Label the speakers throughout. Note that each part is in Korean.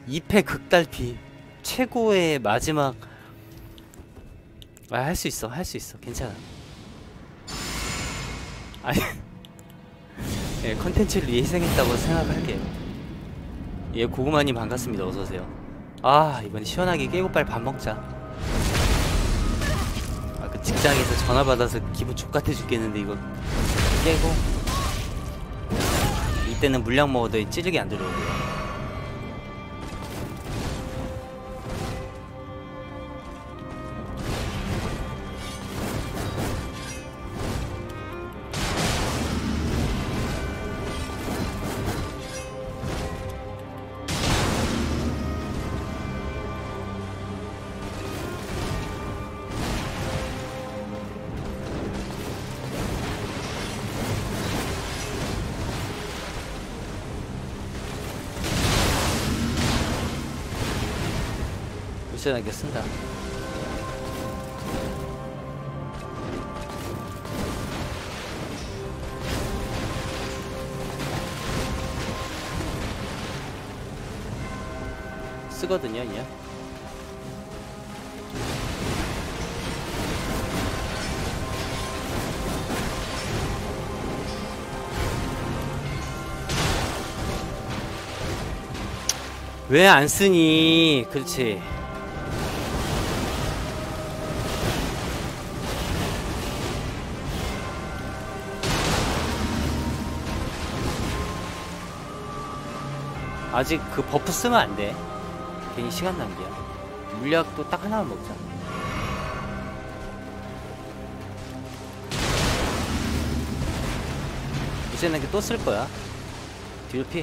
Speaker 1: 2패 극달피 최고의 마지막. 아, 할 수 있어, 할 수 있어. 괜찮아. 아니 예, 컨텐츠를 위해 희생했다고 생각할게요. 예, 고구마님 반갑습니다. 어서오세요. 아, 이번에 시원하게 깨고 빨리 밥 먹자. 아, 그 직장에서 전화 받아서 기분 족같아 죽겠는데 이거 깨고 이때는 물량 먹어도 찌르기 안 들어오고요. 안전하게 쓴다. 쓰거든요, 그냥. 왜 안 쓰니? 그렇지. 아직 그 버프 쓰면 안 돼. 괜히 시간 낭비야. 물약도 딱 하나만 먹자. 이제는 또 쓸 거야. 뒤로 피.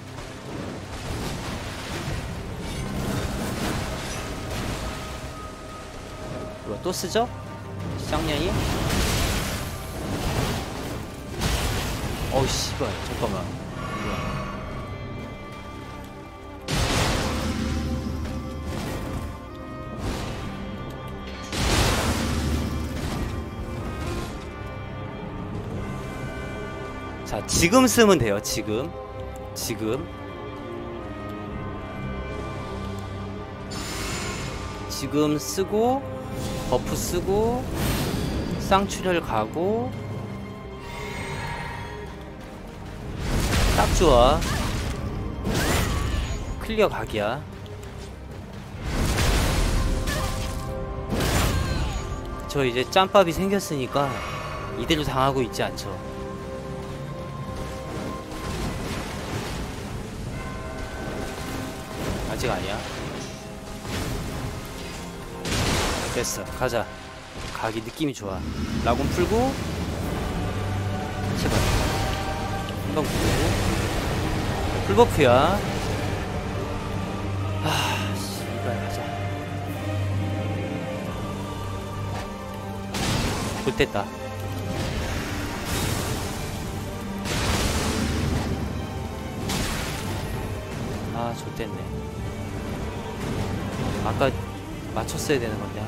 Speaker 1: 이거 또 쓰죠? 쌍년이? 어우 씨발, 잠깐만. 자, 지금 쓰면 돼요. 지금 쓰고 버프 쓰고 쌍출혈 가고 딱 좋아. 클리어 각이야. 저 이제 짬밥이 생겼으니까 이대로 당하고 있지 않죠. 아직 아니야. 됐어, 가자. 각이 느낌이 좋아. 라곤 풀고 제발 한번 풀고 풀버프야. 아 씨발, 가자. 좋됐다. 아 좋됐네. 아까 맞췄어야 되는 건데.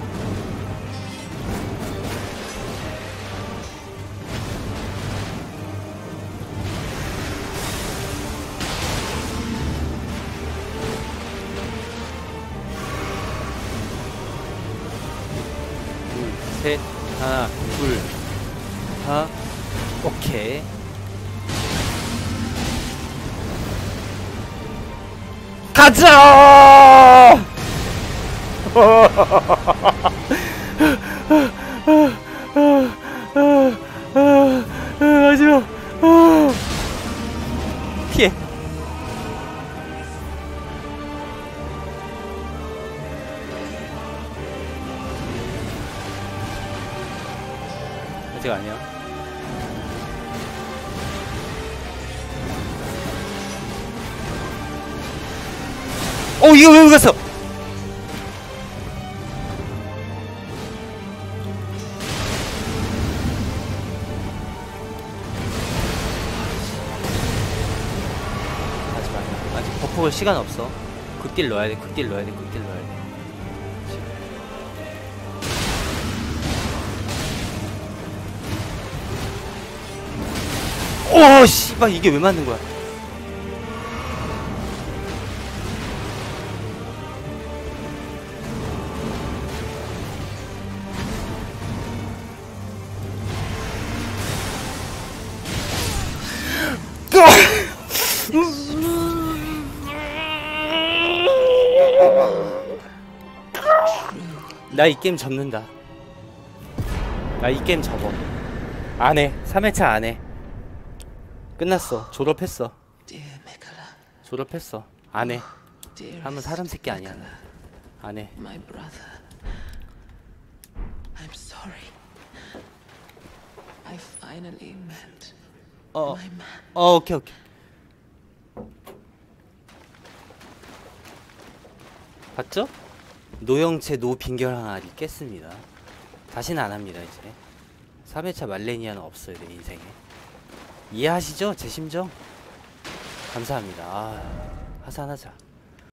Speaker 1: 둘, 셋, 하나, 둘, 하나, 오케이. 가자! 마지막. 피해. 아직 아니야. 이거 왜 갔어? 아직 버프가 시간 없어. 극딜 넣어야 돼. 극딜 넣어야 돼. 극딜 넣어야 돼. 오 씨발, 이게 왜 맞는 거야? 나 이 게임 접는다. 나 이 게임 접어. 안해. 3회차 안해. 끝났어. 졸업했어. 졸업했어. 안해. 하면 사람 새끼 아니야. 안해. 오케이. 봤죠? 노영채 노빈결 항아리 깼습니다. 다시는 안 합니다, 이제. 3회차 말레니아는 없어요, 내 인생에. 이해하시죠? 제 심정? 감사합니다. 하산하자.